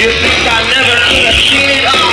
You think I never could have seen it all?